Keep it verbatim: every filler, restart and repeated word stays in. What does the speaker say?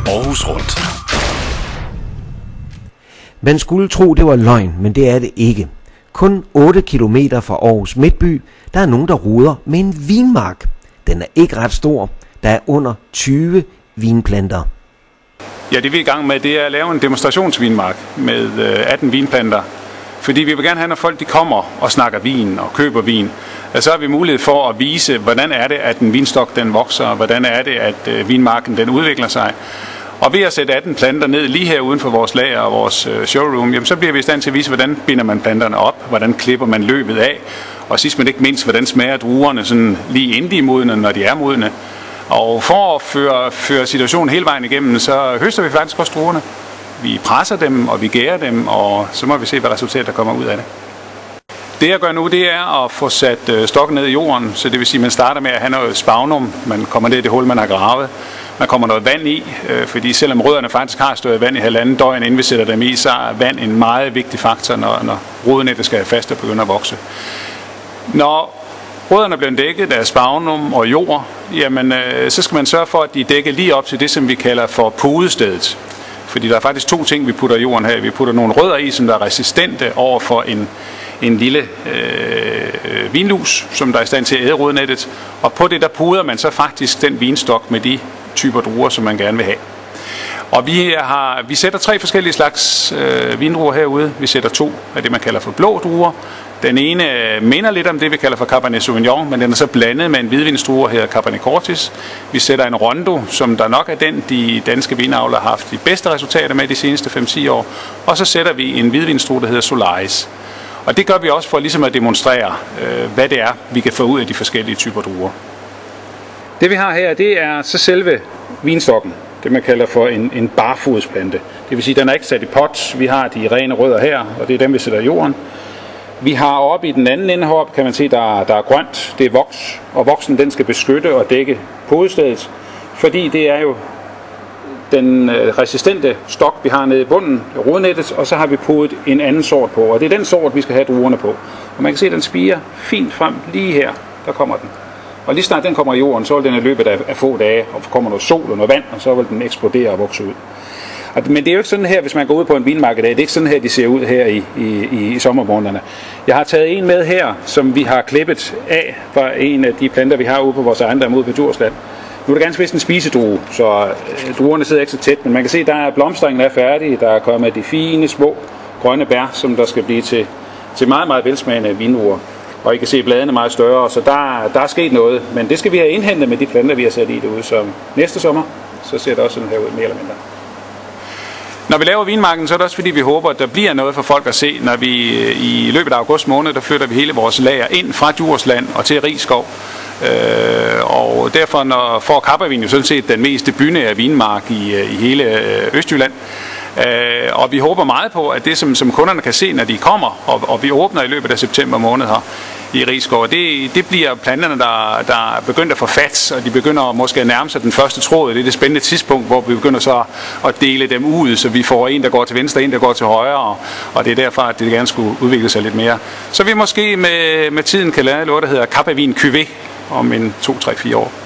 Aarhus Rundt. Man skulle tro, det var løgn, men det er det ikke. Kun otte kilometer fra Aarhus Midtby, der er nogen, der roder med en vinmark. Den er ikke ret stor. Der er under tyve vinplanter. Ja, det vi er i gang med, det er at lave en demonstrationsvinmark med atten vinplanter. Fordi vi vil gerne have, når folk de kommer og snakker vin og køber vin, så har vi mulighed for at vise, hvordan er det, at en vinstok den vokser, hvordan er det, at vinmarken den udvikler sig. Og ved at sætte atten planter ned lige her uden for vores lager og vores showroom, jamen, så bliver vi i stand til at vise, hvordan binder man planterne op, hvordan klipper man løbet af, og sidst men ikke mindst, hvordan smager druerne sådan lige inden de er modne, når de er modne. Og for at føre, føre situationen hele vejen igennem, så høster vi faktisk også druerne. Vi presser dem, og vi gærer dem, og så må vi se, hvad resultatet der kommer ud af det. Det jeg gør nu, det er at få sat stokken ned i jorden, så det vil sige, at man starter med at have noget spagnum. Man kommer ned i det hul, man har gravet. Man kommer noget vand i, fordi selvom rødderne faktisk har stået vand i halvanden døgn, inden vi sætter dem i, så er vand en meget vigtig faktor, når, når rodnettet skal have fast og begynde at vokse. Når rødderne bliver dækket af spagnum og jord, jamen, så skal man sørge for, at de er dækket lige op til det, som vi kalder for podestedet. Fordi der er faktisk to ting, vi putter i jorden her. Vi putter nogle rødder i, som der er resistente over for en, en lille øh, vinlus, som der er i stand til at æde rodnettet. Og på det, der puder man så faktisk den vinstok med de typer druer, som man gerne vil have. Og vi, har, vi sætter tre forskellige slags øh, vindruer herude. Vi sætter to af det, man kalder for blå druer. Den ene minder lidt om det, vi kalder for Cabernet Sauvignon, men den er så blandet med en hvidvinsdrue her, Cabernet Cortis. Vi sætter en Rondo, som der nok er den, de danske vinavlere har haft de bedste resultater med de seneste fem til ti år. Og så sætter vi en hvidvinsdrue, der hedder Solaris. Og det gør vi også for ligesom at demonstrere, øh, hvad det er, vi kan få ud af de forskellige typer druer. Det vi har her, det er så selve vinstokken. Det man kalder for en, en barfodsplante. Det vil sige, at den er ikke sat i pot. Vi har de rene rødder her, og det er dem, vi sætter i jorden. Vi har oppe i den anden ende heroppe, kan man se, der, der er grønt. Det er voks, og voksen den skal beskytte og dække podestedet, fordi det er jo den resistente stok, vi har nede i bunden, rodnettet, og så har vi podet en anden sort på, og det er den sort, vi skal have druerne på. Og man kan se, at den spiger fint frem lige her, der kommer den. Og lige snart den kommer i jorden, så vil den i løbet af, af få dage, og kommer noget sol og noget vand, og så vil den eksplodere og vokse ud. Men det er jo ikke sådan her, hvis man går ud på en vinmark i dag, det er ikke sådan her, de ser ud her i, i, i sommermånederne. Jeg har taget en med her, som vi har klippet af fra en af de planter, vi har ude på vores ejendom ude på Djursland. Nu er det ganske vist en spisedrue, så druerne sidder ikke så tæt, men man kan se, at der er blomstringen er færdig, der er kommet de fine, små, grønne bær, som der skal blive til, til meget, meget velsmagende vindruer. Og I kan se, at bladene er meget større, så der, der er sket noget. Men det skal vi have indhentet med de planter, vi har sat i derude. Så næste sommer, så ser det også sådan her ud, mere eller mindre. Når vi laver vinmarken, så er det også fordi, vi håber, at der bliver noget for folk at se. Når vi i løbet af august måned, der flytter vi hele vores lager ind fra Djursland og til Rigskov. Øh, og derfor når, får Kappervin jo sådan set den mest bynære vinmark i, i hele Østjylland. Øh, og vi håber meget på, at det som, som kunderne kan se, når de kommer, og, og vi åbner i løbet af september måned her i Rigskov, det, det bliver planterne, der, der er begyndt at få fat, og de begynder måske at nærme sig den første tråd. Det er det spændende tidspunkt, hvor vi begynder så at dele dem ud, så vi får en, der går til venstre, en, der går til højre, og, og det er derfor, at det gerne skulle udvikle sig lidt mere. Så vi måske med, med tiden kan lave noget, der hedder Kappervin Cuvée om en to, tre, fire år.